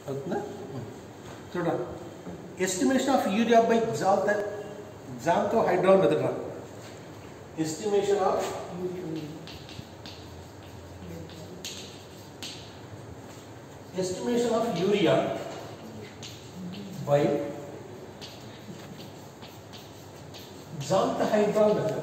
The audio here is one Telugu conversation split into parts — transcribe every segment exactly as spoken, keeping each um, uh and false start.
అవుతుందా చూడండి estimation of urea by xantho xanthohydrol method రా estimation of estimation of urea by xanthohydrol method.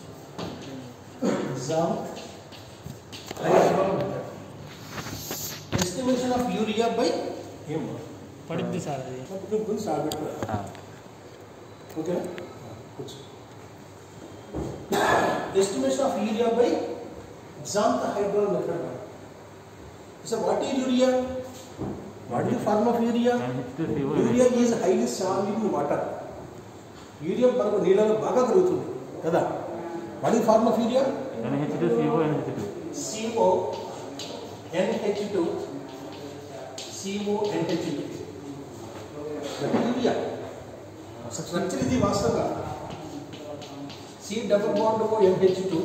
Xanthohydrol method. Estimation of urea by him. पढ़िद्दी सार అది కొంచెం కొంచెం సాగట్టు ఓకే కొంచెం estimation of urea by xanthohydrol method. So what is urea? What is the form of urea? Urea is highly soluble in water. Urea మనకు నీళ్ళలో బాగా కరుగుతుంది కదా. What is the form of urea? N H two C O N H two. C O N H two C O N H two. The urea. Structure ఇది వాస్తవంగా C double bond O N H two.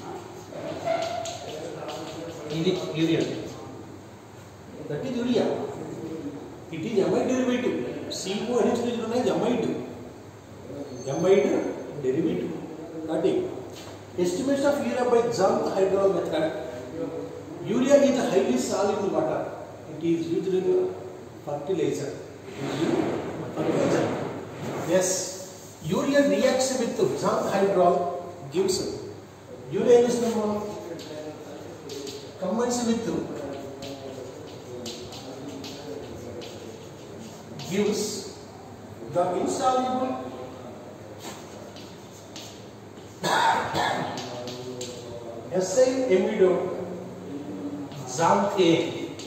ఇది urea. That is urea. It is amide derivative. C O N H two is known as amide. Amide derivative. That is estimation of urea by xanthohydrol method. Urea is highly soluble in water. It is used in fertilizer. Fertilizer. Yes. Urea reacts with xanthohydrol gives urea is the combines with gives the insoluble acyl amido xanthane.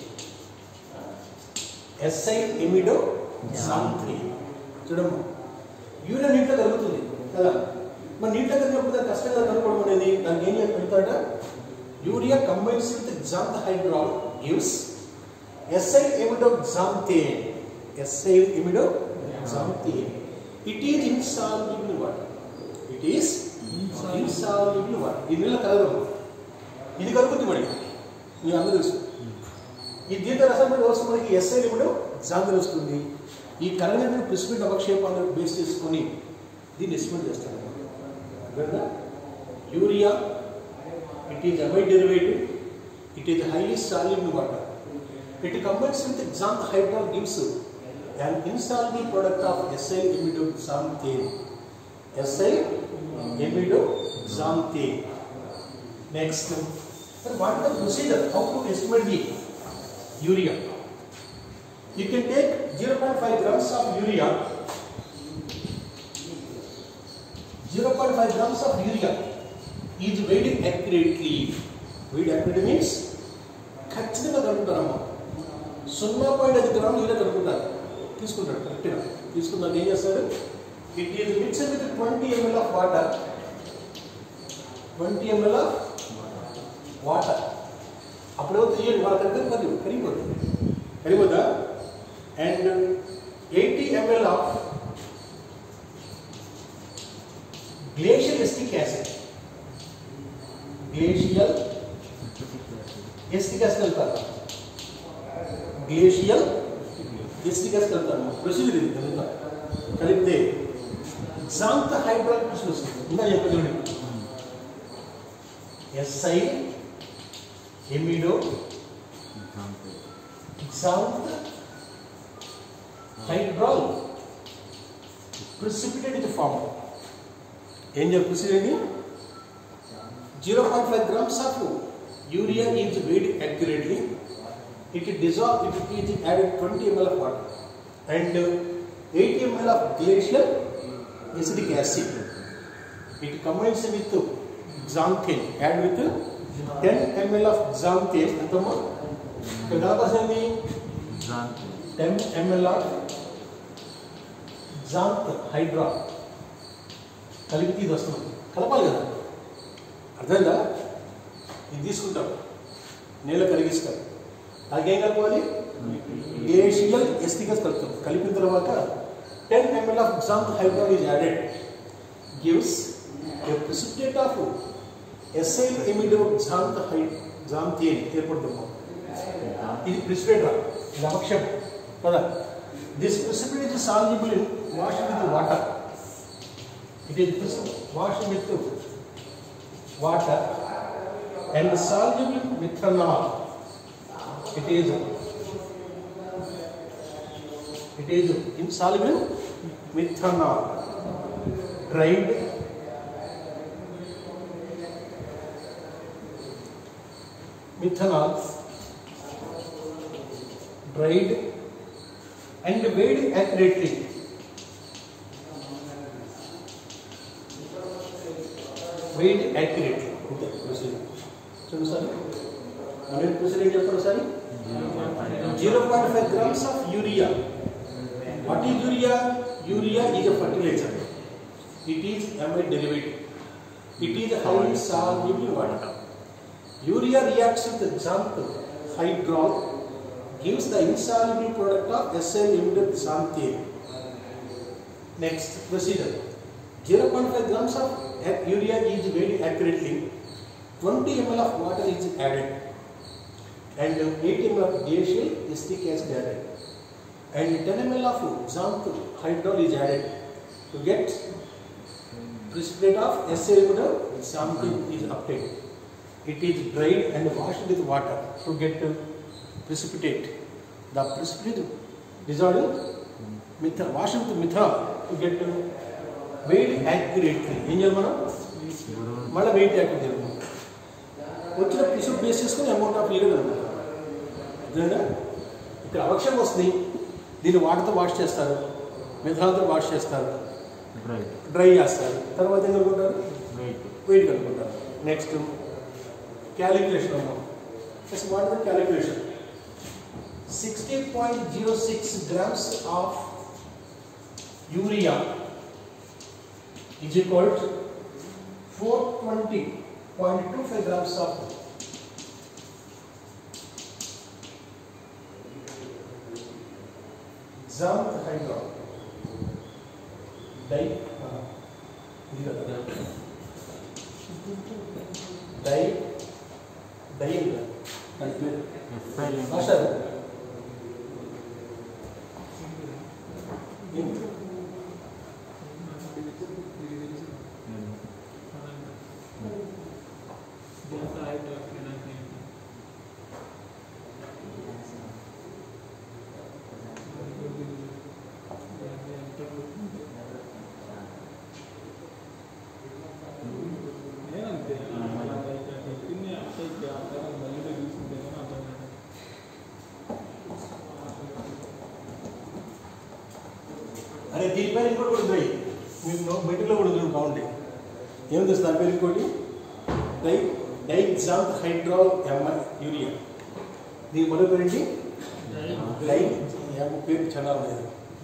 acyl amido xanthane. చూడమ్మా యూరియా నీటిలో కలుగుతుంది కదా మరి నీటిలో కలిగినప్పుడు దాని కష్టంగా కనుక్కోవడం అనేది దానికి ఏం చెప్తాడ urea combines with xanthohydrol gives acyl amido xanthane. acyl amido xanthane. It is insoluble in water. It is insoluble in water. ఇది నీళ్ళ కలగదు ఇది కలుగుతుంది మరి మీ అందరూ తెలుసు ఈ దీంతో రసం వస్తే మనకి acyl amido xanthane వస్తుంది. ఈ కలగని ప్రిసిపిటేట్ అవక్షేపాలను బేస్ చేసుకొని దీన్ని ఎస్టిమేట్ చేస్తారు అర్థమైందా urea it is amide derivative. It is highly soluble in water. It combines with xanthohydrol gives an insoluble product of acyl amido xanthane. acyl amido xanthane. Next, so what is the procedure? How to estimate the urea? You can take zero point five grams of urea. zero point five grams of urea is weighed accurately. Weighed accurately means ఖచ్చితంగా కలుపుతారమ్మా సున్నా పాయింట్ ఐదు గ్రాములు యూరియా కలుపుతారు తీసుకుంటాడు కరెక్ట్గా తీసుకున్నాక ఏం చేస్తాడు it is mixed with twenty ml of water twenty ml of water అప్పుడు ఏమవుతుంది వాళ్ళ కనుక మరియు కరిగిపోతుంది కరిగిపోతా and eighty ml of glacial acetic acid glacial acetic acid కలుపుతారు గ్లేషియల్ ఎస్టిక్ యాసిడ్ కలుపుతారు ప్రొసీజర్ ఇది కలుపుతా కలిపితే xanthohydrol ప్రొసీజర్ వస్తుంది ఇంకా చెప్పండి చూడండి acyl amido xanthohydrol precipitate is formed. ఏం చెప్పు procedure zero point five grams of urea is weighed accurately. It is dissolved. It is added twenty milliliters of water and eighty milliliters of glacial acidic acid. It combines with xanthane. Add with ten milliliters of xanthane. ఎంతమ్మా ఇక్కడ కలపాల్సింది ten milliliters of xanthohydrol కలిపి ఇది వస్తుంది కలపాలి కదా అర్థమైందా ఇది తీసుకుంటాం నీళ్ళ కరిగిస్తాం అలాగేం కలపాలి గ్లేషియల్ ఎస్టిక్ యాసిడ్ కలుపుతాం కలిపిన తర్వాత ten milliliters of xanthohydrol is added gives a precipitate of acyl amido xanthane ఏర్పడుతుంది ఇది ప్రిసిపిటేట్ రా ఇది అవక్షేపం కదా. This precipitate is soluble in washed with water. It is washed with water and soluble in methanol. It is it is insoluble in methanol. Dried methanol, dried and weighed accurately. Weighed accurately. Okay, proceed. So, sorry. Now, let proceed in your sorry. zero point five grams of urea. What is urea? Urea is a fertilizer. It is amide derivative. It is highly soluble in water. Urea reacts with xanthine hydrol, gives the insoluble product of acyl imidate xanthine. Next procedure. zero point five grams of urea is weighed accurately. twenty milliliters of water is added and eight milliliters of diacetyl acetic acid added and ten milliliters of xanthine hydrol is added to get precipitate of acyl imidate xanthine is obtained. It is dried and washed with water to get precipitate. The precipitate dissolved in methanol, washed with methanol to get weighed accurately. ఏం చేయాలి మనం మళ్ళీ వెయిట్ యాక్యురేట్ వచ్చిన ప్రిసిపిటేట్ బేస్ చేసుకుని అమౌంట్ ఆఫ్ లీటర్ అనమాట. అదేనా ఇక్కడ అవక్షయం వస్తుంది, దీన్ని వాటర్తో వాష్ చేస్తారు, మెథనాల్తో వాష్ చేస్తారు, డ్రై చేస్తారు, తర్వాత ఏం కనుక్కుంటారు వెయిట్ కనుక్కుంటారు. Next calculation of just what is the calculation? sixty point zero six grams of urea is equal to four hundred twenty point two five grams of xanthine hydrol di uh, di dying master అరే దీని పేరు ఇంకోటి కూడా ఉంది, మీకు మెటీరియల్ కూడా ఉంది బాగుంటాయి. ఏముంది దాని పేరు ఇంకోటి డై డైగ్జాంత్ హైడ్రాల్ ఎంఐ యూరియా. దీని మరో పేరు ఏంటి డై పేరు చాలా ఉండేది.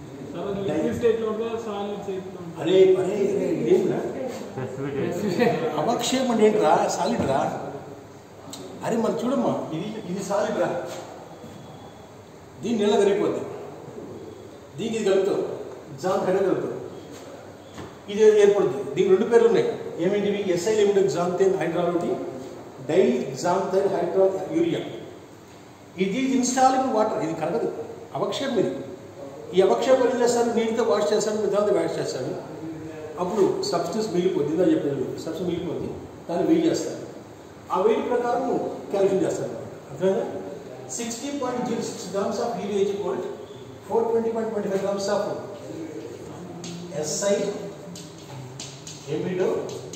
అరే అరే ఇదేంరా అవక్షేపం అంటే ఏంట్రా సాలిడ్ రా. అరే మనం చూడమ్మా ఇది ఇది సాలిడ్ రా, దీన్ని నెల కరిగిపోద్ది, దీనికి ఇది కలుపుతావు జామ్ హైడ్రోల్ కలుపుతావు, ఇది ఏర్పడుతుంది. దీనికి రెండు పేర్లు ఉన్నాయి, ఏమేంటివి ఎస్ఐల్ ఇమిడేట్ xanthine హైడ్రాల్ ఒకటి, డై xanthine హైడ్రాల్ యూరియా. ఇది ఇన్స్టాలబుల్ వాటర్, ఇది కరగదు, అవక్షేపం ఇది. ఈ అవక్షేపం ఏం చేస్తారు, నీటితో వాష్ చేస్తాడు, మిగతా వాష్ చేస్తాడు, అప్పుడు సబ్స్టెన్స్ మిగిలిపోద్ది. ఇందా చెప్పేది సబ్స్టెన్స్ మిగిలిపోద్ది, దాన్ని వెయిట్ చేస్తారు. ఆ వెయిట్ ప్రకారం క్యాల్కులేట్ చేస్తారు అనమాట. అర్థమైందా? Sixty point zero six grams of urea is equal four twenty point twenty five grams of acyl amido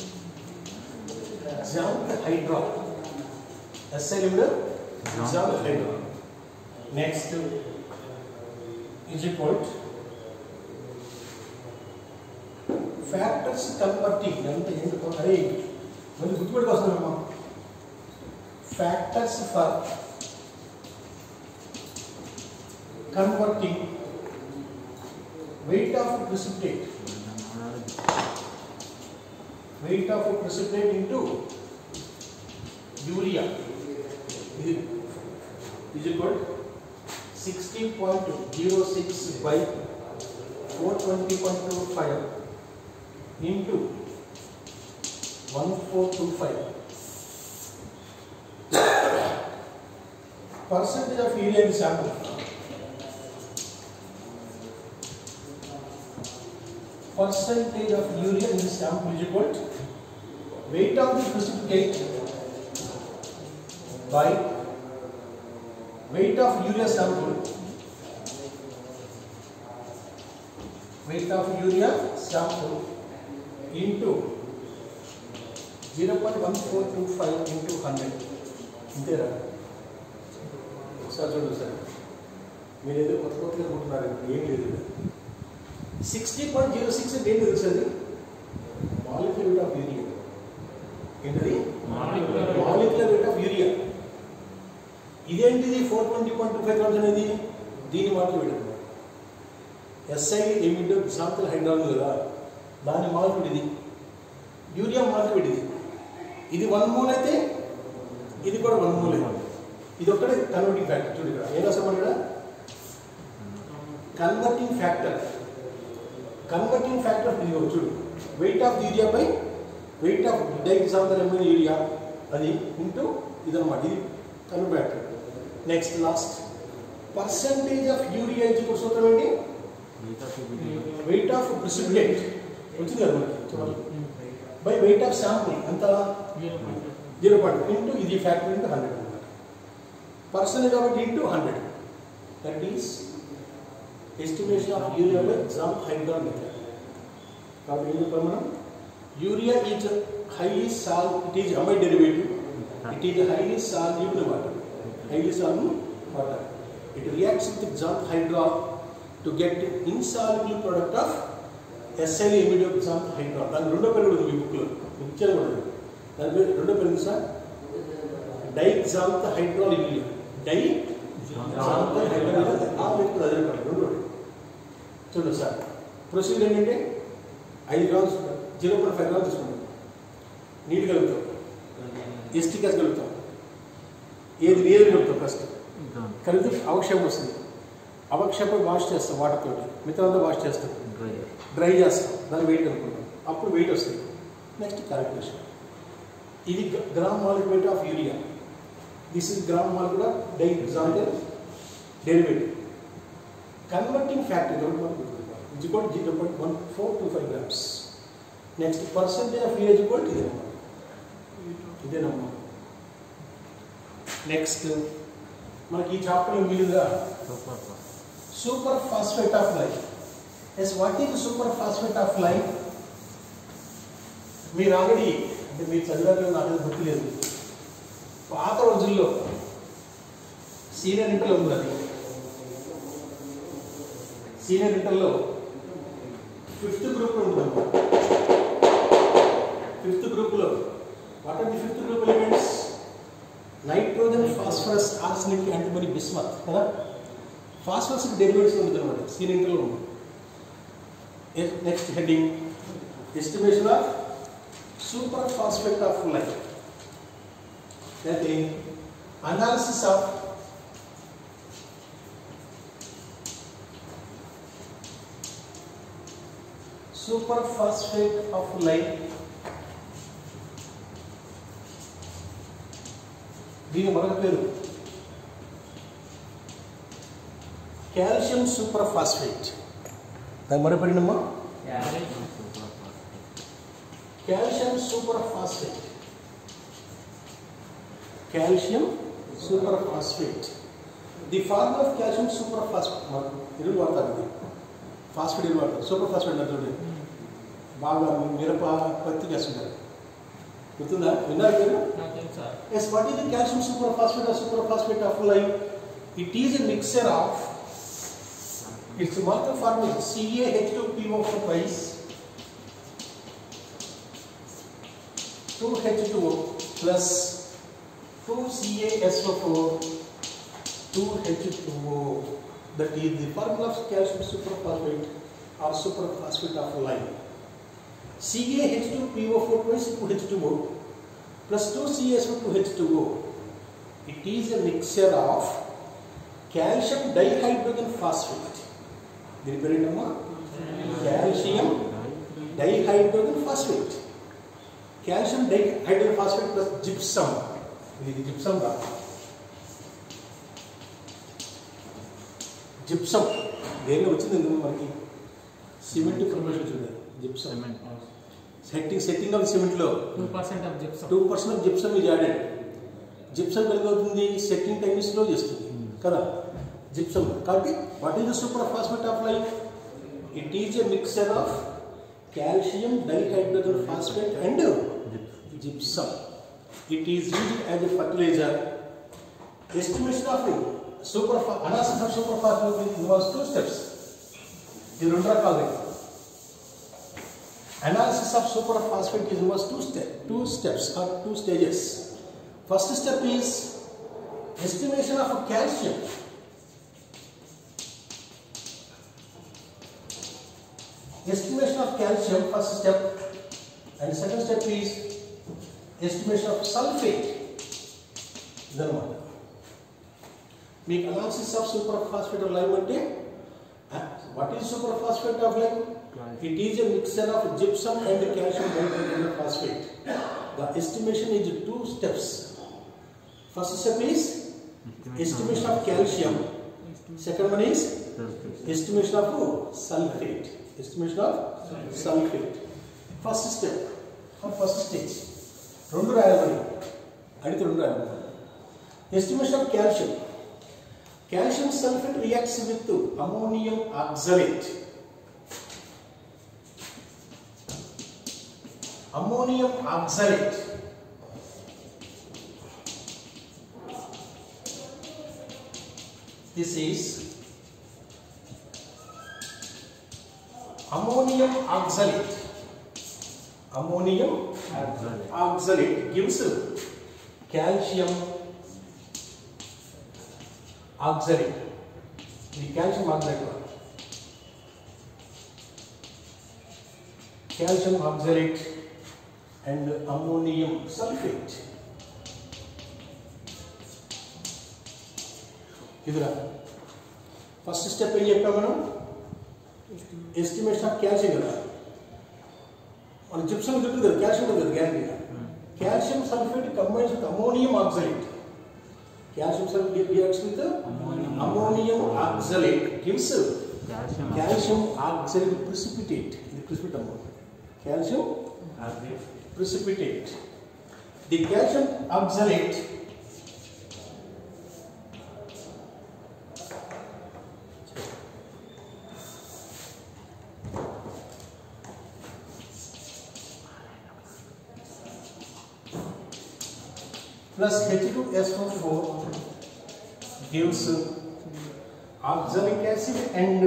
xanthine hydrol. Acyl amido xanthine hydrol. Next is equal to factors converting అంటే ఏంటో అరే మళ్ళీ గుర్తుపెట్టుకొస్తున్నామమ్మా. factors for converting weight of precipitate weight of precipitate into urea is equal to sixty point zero six by four twenty point two five into one four two five. Percentage of urea in sample. percentage of urea in the sample is equal to weight of the precipitate by weight of urea sample, weight of urea sample into zero point one four two five into one hundred. ఇంతేరా ఒకసారి చూడండి సార్, మీరు ఏదో కొత్త కొత్తగా అనుకుంటున్నారు, ఏం లేదు. సిక్స్టీ పాయింట్ జీరో సిక్స్ అంటే ఏం తెలుస్తుంది? Molecular weight of urea. ఏంటది? Molecular weight of urea. ఇదేంటిది four twenty point two five grams అనేది? దీని మాటలు పెట్టారు. ఎస్ఐ ఎమిడో శాంపుల్ హైడ్రాల్ కదా, దాని మాలిక్యూల్ ఇది. యూరియా మాలిక్యూల్ ఇది. ఇది వన్ మోల్ అయితే ఇది కూడా వన్ మోల్ అయితే. ఇది ఒక్కడే కన్వర్టింగ్ ఫ్యాక్టర్. చూడు ఇక్కడ ఏం రాసాం ఇక్కడ? Converting factor. కన్వర్టింగ్ ఫ్యాక్టర్ ఇది చూడు, weight of urea by weight of dixanthyl urea, అది ఇంటూ ఇదన్నమాట. ఇది convert factor. Next last percentage of urea equal సూత్రం ఏంటి? వెయిట్ ఆఫ్ ప్రిసిపిటేట్ వచ్చింది కదా మనకి, బై వెయిట్ ఆఫ్ శాంపుల్ ఎంత? జీరో పాయింట్ ఇంటూ ఇది ఫ్యాక్టర్ ఇంటూ హండ్రెడ్ అనమాట. పర్సంటేజ్ కాబట్టి into hundred, that is estimation of urea by gram hydrol method. కాబట్టి ఏం చెప్పాలి మనం? యూరియా ఈజ్ హైలీ సాల్, it is amide derivative, it is highly soluble water, highly soluble water. It reacts with xanth hydrol to get insoluble product of acyl amide xanth hydrol. దాని రెండో పేరు కూడా ఉంది మీ బుక్లో, ఇచ్చారు కూడా. దాని పేరు రెండో పేరు సార్ డైఎగ్జాంథ్ హైడ్రాల్ యూరియా. డైఎగ్జాంథ్ హైడ్రాల్ ఆ పేరు అదే రెండు. చూడండి సార్, ప్రొసీజర్ ఏంటంటే ఐదు grams zero point five grams తీసుకుంటాం, నీటి కలుగుతాం, ఎస్టీ గ్యాస్ కలుగుతాం, ఏది నీరు కలుగుతాం. ఫస్ట్ కలిపి అవక్షేపం వస్తుంది, అవక్షేపం వాష్ చేస్తాం వాటర్ తోటి, మిగతా వాష్ చేస్తాం, డ్రై చేస్తాం, దాని వెయిట్ అనుకుంటాం, అప్పుడు వెయిట్ వస్తుంది. Next calculation. ఇది gram molecule weight of urea, this is gram molecule dixanthyl derivative. Converting factor is equal to zero point one four two five grams. Next percentage of urea is equal to ఇదే ఇదేనమ్మా. నెక్స్ట్ మనకి ఈ చాప్టర్ మిగిలిందా superphosphate of lime. Yes, what is superphosphate of lime? మీరు ఆల్రెడీ అంటే మీరు చదివారు, నాకు గుర్తులేదు. పాత రోజుల్లో సీనియర్ ఇంటర్లో ఉంది అది. సీనియర్ ఇంటర్లో ఫిఫ్త్ గ్రూప్లో ఉంటుంది. ఫిఫ్త్ గ్రూప్లో what are the fifth group elements? Nitrogen, phosphorus, arsenic, antimony, bismuth కదా. ఫాస్ఫరస్ డెరివేటివ్స్ ఉంటుంది అనమాట సీనియర్ ఇంటర్లో ఉంది. Next heading estimation of superphosphate of lime. అయితే analysis of superphosphate of lime. దీని మరొక పేరు కాల్షియం సూపర్ ఫాస్ఫేట్. దాని మరొక పేరునమ్మా calcium superphosphate. Calcium superphosphate. The formula of calcium superphosphate ఎరువులు వాడతారు. ఇది ఫాస్ఫేట్ ఎరువు వాడతారు. సూపర్ ఫాస్ఫేట్ అంటే బాగా మిరప, పత్తి చేస్తుంటారు. గుర్తుందా? విన్నారు మీరు? Yes, what is the calcium superphosphate or superphosphate of life? It is a mixture of its molecular formula C A H two P O four twice, two H two O plus two C A S O four, two H two O. That is the formula of calcium superphosphate or superphosphate of life. C A H two P O four twice two H two O plus two C A S O two H two O. It is a mixture of calcium dihydrogen phosphate. దీని పేరు ఏంటమ్మా? Calcium dihydrogen phosphate. Calcium dihydrogen phosphate plus gypsum. ఇది జిప్సమ్ రా. జిప్సమ్ దేనిలో వచ్చింది? మనకి సిమెంట్ ఫార్మేషన్ చూడండి. జిప్సమ్ సెట్టింగ్ సెట్టింగ్ ఆఫ్ సిమెంట్లో two percent of gypsum two percent of gypsum is added. Gypsum కలిగి అవుతుంది సెట్టింగ్ టైం స్లో చేస్తుంది కదా జిప్సమ్. కాబట్టి what is the superphosphate of lime? It is a mixture of calcium dihydrogen phosphate and gypsum. It is used as a fertiliser. Estimation of super analysis of superphosphate involves two steps. ఇది రెండు రకాలు. Analysis of superphosphate involves two steps, two steps or two stages. First step is estimation of calcium. Estimation of calcium, first step, and second step is estimation of sulfate. Then what? Make analysis of superphosphate of lime. What is superphosphate of lime? It is a mixture of gypsum and calcium dihydrogen phosphate. The estimation is two steps. First step is estimation of calcium. Second one is estimation of sulfate. Estimation of sulfate. First step or first stage. Rendu rayalani. Aditha rendu rayalani. Estimation of calcium. Calcium sulfate reacts with ammonium oxalate. Ammonium oxalate this is ammonium oxalate. Ammonium oxalate, oxalate gives calcium oxalate. The calcium oxalate calcium oxalate and ammonium sulfate. इधर फर्स्ट स्टेप ఏం చెప్పాం మనం? ఎస్టిమేషన్ ఆఫ్ కాల్షియం కదా. మన జిప్సమ్ ఉంటుంది కదా, కాల్షియం ఉంటుంది కదా గ్యారంటీగా. Calcium sulphate combines with ammonium oxalate. Calcium sulphate reacts with ammonium oxalate gives calcium oxalate precipitate. ఇది precipitate ammonium calcium precipitate. The calcium oxalate plus H two S O four gives oxalic acid and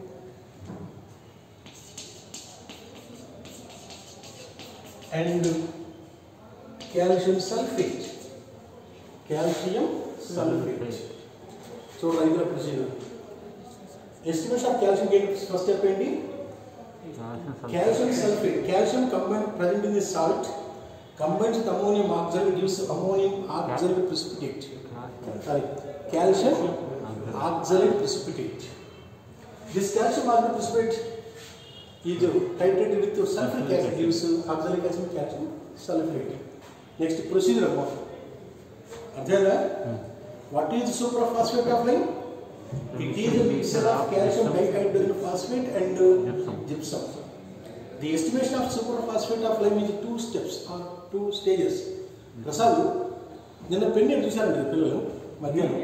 and calcium sulfate. Calcium sulfate. So regular procedure. Estimation of calcium gain first step ఏంటి? Calcium sulfate. Calcium combined present in the salt combines with ammonium oxalate gives ammonium oxalate precipitate. Sorry, calcium oxalate precipitate. This calcium oxalate precipitate is titrated with sulfuric acid gives oxalic acid calcium sulfate. Next procedure about Adhyana, what is superphosphate of lime? It is a mixture of calcium dihydrogen phosphate and uh, gypsum. The estimation of superphosphate of lime is two steps or two stages. Prasad, నిన్న పెన్ను చూసారండి పిల్లలు మధ్యాహ్నం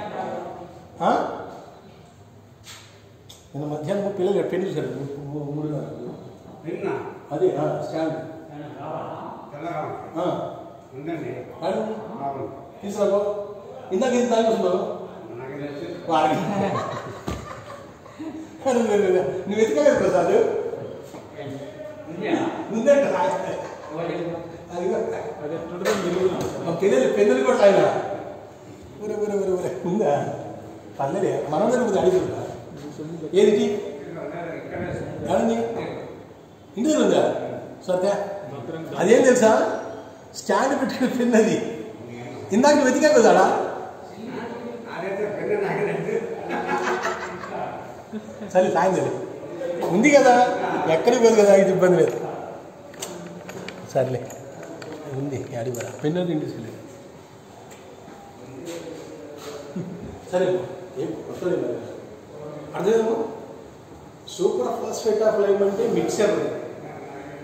నిన్న మధ్యాహ్నం పిల్లలు పెన్ను చూసారు మూడు అదే స్టాండ్ తీసుకురా ఇందాక ఇది తాగి వస్తున్నావు నువ్వు ఎత్తుకోలేదు ప్రసాద్ ఉందంట పెన్నులు పెన్నులు కూడా ఆయన ఊరే ఊరే ఊరే ఊరే ఉందా పర్లేదే మనం జరుగుతుంది అడుగుతుందా ఏది ఏమండి ఇంటి దగ్గర ఉందా సత్య అదేం తెలుసా స్టాండ్ పెట్టుకుని పెన్ అది ఇందాక వెతికా కదా సరే సాయంత్రం ఉంది కదా ఎక్కడికి పోదు కదా ఇది ఇబ్బంది లేదు సర్లే ఉంది యాడికి పోదా పెన్ను తీసుకెళ్ళి సరే ఏం కొత్తది అర్థమేమో సూపర్ ఫాస్ఫేట్ ఆఫ్ లైమ్ అంటే mixture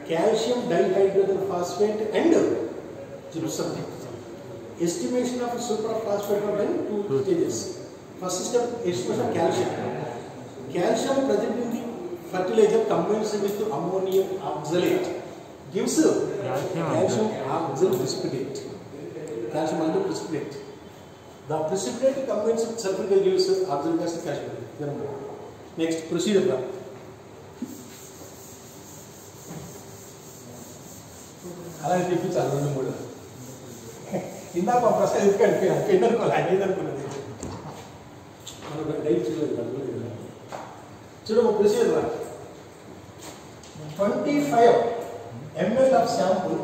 calcium dihydrogen phosphate and gypsum. Estimation of superphosphate are done two stages. First step, estimation of calcium. Calcium present in the fertilizer combines with ammonium oxalate gives calcium oxalate precipitate. Calcium oxalate precipitate. The precipitate combines with sulfuric gives oxalic acid calcium. Next procedure. అలాగే తెప్పించాలి రెండు మూడు ఇందాక మా ప్రసాద్ ఎందుకంటే పెన్ అనుకోవాలి ఆయన ఏదనుకున్నది చూడము ప్రొసీజర్ రా twenty five ml of sample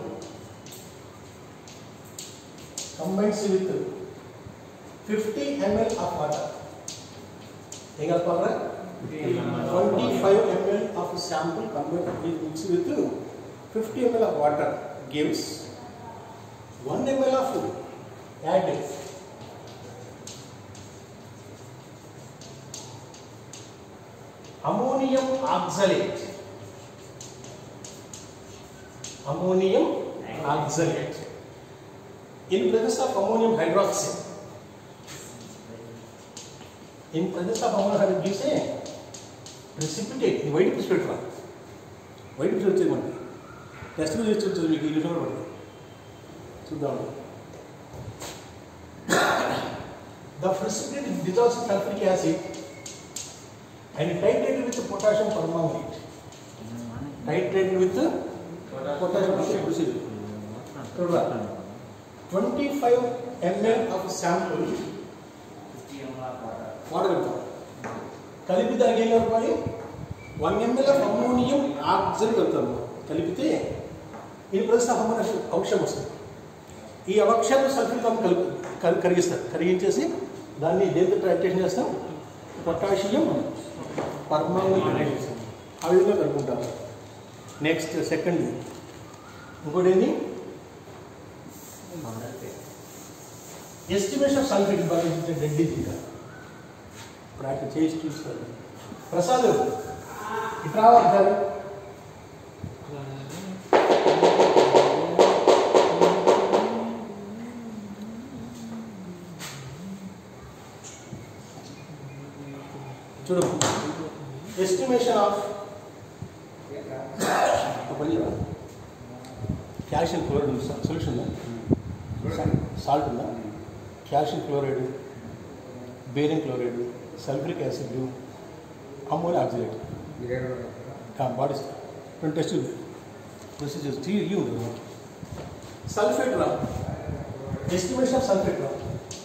combines with fifty ml of water ఏం కలపాలరా twenty five ml of sample combines with fifty ml of water gives one milliliter of added ammonium oxalate. Ammonium oxalate in presence of ammonium hydroxide. In presence of ammonium hydroxide gives a precipitate. White precipitate. White precipitate. Test చేసి వచ్చేది మీకు ఈ విషయంలో పడుతుంది చూద్దాం. The precipitate dissolves sulfuric acid and titrated with potassium permanganate. Titrated with potassium permanganate. twenty-five milliliters of sample water కలిపి దానికి ఏం కలపాలి one milliliter of ammonium oxalate కలుపుతాము. కలిపితే ఈ ప్రస్తుత అమ్మోనియం అవక్షయం వస్తుంది. ఈ అవక్షయాన్ని సల్ఫ్యూరిక్ ఆమ్లం కలుపు కరిగిస్తారు. కరిగించేసి దాన్ని దేంతో ట్రాక్టేషన్ చేస్తాం పొటాషియం పర్మాంగనేట్ ఆ విధంగా కలుపుకుంటాం. నెక్స్ట్ సెకండ్ ఇంకోటి ఏంది ఎస్టిమేషన్ ఆఫ్ సల్ఫేట్ బాగా రెడ్డి ఇంకా ప్రాక్టీస్ చేసి చూస్తారు. ప్రసాద్ ఇట్లా వాడతారు చూడు estimation of calcium chloride solution ఉందా సాల్ట్ ఉందా calcium chloride barium chloride sulphuric acid ammonium oxalate బాడీ రెండు టెస్ట్ ప్రొసీజర్స్ ఇవి ఉంటుంది. సల్ఫేట్ రా ఎస్టిమేషన్ ఆఫ్ సల్ఫేట్ రా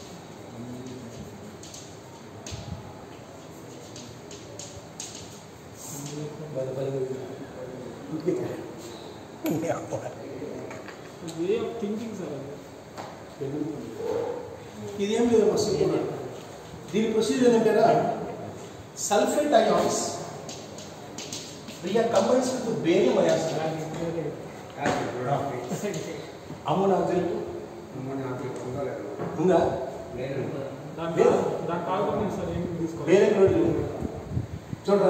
ఇదేం లేదు ప్రొసీజర్. దీని ప్రొసీజర్ ఏంటంటారా సల్ఫేట్ అయాన్స్ రియా combines with barium ions ammonium oxalate ఉందా బేరియం క్లోరైడ్ చూడరా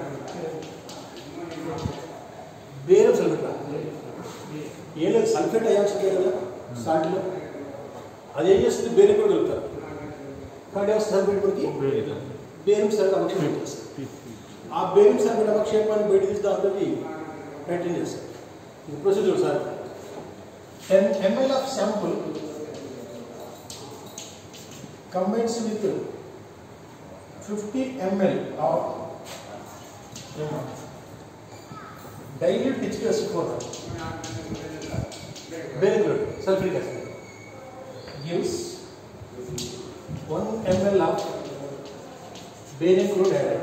బేరియం సల్ఫేట్ ఏం లేదు సల్ఫేట్ అయాన్స్ ఉంటాయి కదా సాల్ట్లో అదేం చేస్తుంది బేరియం కూడా కలుపుతారు. కాబట్టి ఏమో సల్ఫేట్ కొరికి బేరియం సల్ఫేట్ అవక్షేపం చేస్తారు. ఆ బేరియం సల్ఫేట్ అవక్షేపాన్ని బయట తీసి దాంతో మెయింటైన్ చేస్తారు. ఇది procedure sir. Ten ml of sample combines with fifty ml of dilute H two S O four barium chloride sulfuric acid gives one milliliter of barium chloride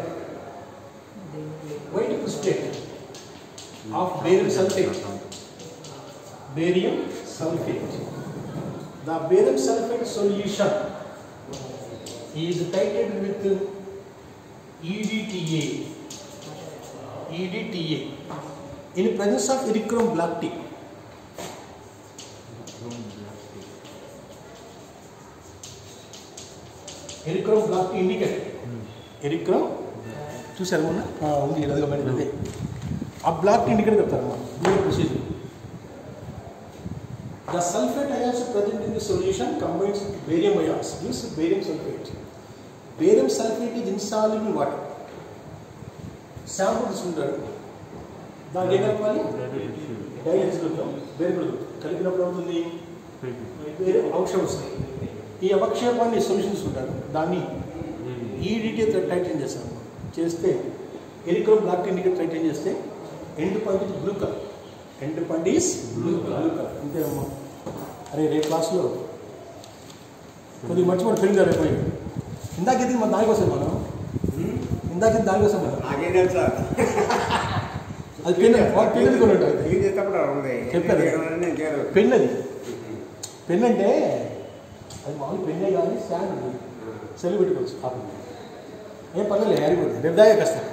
white precipitate of barium sulfate barium sulfate. The barium sulfate solution is titrated with E D T A E D T A in presence of erythrochrome black tea. Erythrochrome black tea indicated. Erythrochrome చూసారు మొన్న ఉంది ఇరవై మంది అదే ఆ బ్లాక్ ఇండికేటర్ చెప్తారమ్మా దీని procedure. The sulphate ions present in the solution combines with barium ions gives barium sulphate. Barium sulphate is insoluble water. Sample తీసుకుంటారు, దానికి ఏం కలపాలి? డైలెక్స్ కలుపుతాం, బేరియం కలుపుతాం. కలిపినప్పుడు అవుతుంది వేరే అవక్షేపం వస్తుంది. ఈ అవక్షేపాన్ని సొల్యూషన్ తీసుకుంటారు, దాన్ని ఈడీటీ టైటన్ చేస్తారు. చేస్తే ఎరిక్రోమ్ బ్లాక్ ఇండికేటర్ టైటన్ చేస్తే end point is blue colour. End point is blue blue colour. అంతే అమ్మా. అరే రేపు క్లాస్లో కొద్దిగా మర్చిపోయి ఫిల్మ్ జరిగిపోయింది. ఇందాకైతే మన దానికోసం మనం ఇందాక దానికోసం మనం అది పెన్ పెన్ కొని ఉంటుంది చెప్పారు. పెన్ అది పెన్ అంటే అది మామూలు పెన్నే కానీ స్టాండ్ ఉంది, సెల్ పెట్టుకోవచ్చు. ఏం పర్లేదు హ్యారీ కూడా రేపు దాకా కష్టం.